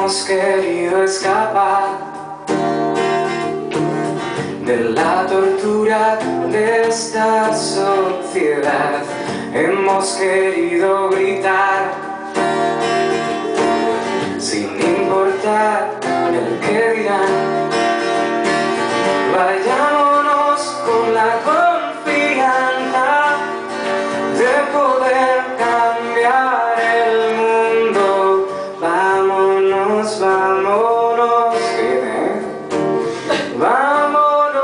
Hemos querido escapar de la tortura de esta sociedad. Hemos querido gritar sin importar el que dirán. Vayámonos con la confianza de poder cambiar el mundo. Vámonos, vámonos, vámonos,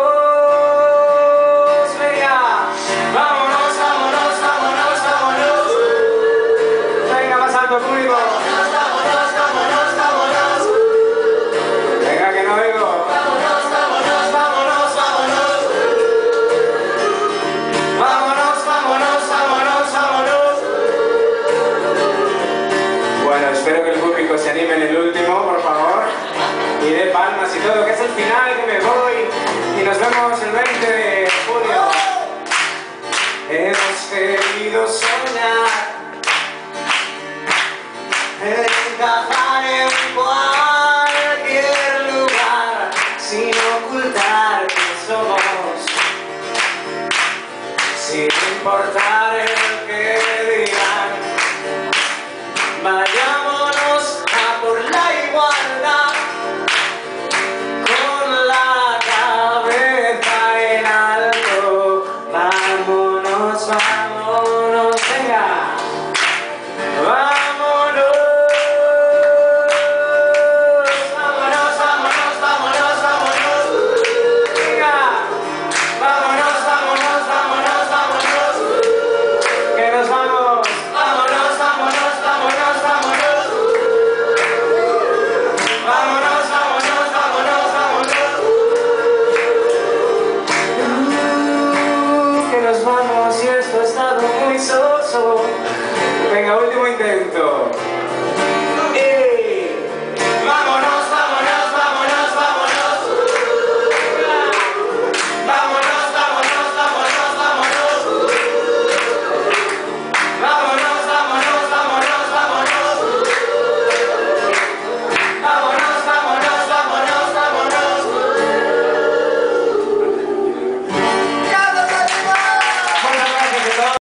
venga, vámonos, vámonos, vámonos, vámonos. Venga, más alto, público. Vámonos, vámonos, vámonos, vámonos. Venga, que no oigo. Vámonos, vámonos, vámonos, vámonos. Vámonos, vámonos, vámonos, vámonos. Bueno, espero que el público se anime en el último, por favor, y dé palmas y todo, que es el final, que me voy, y nos vemos el 20 de julio. Hemos querido soñar, encajar en cualquier lugar, sin ocultar quién somos, sin importar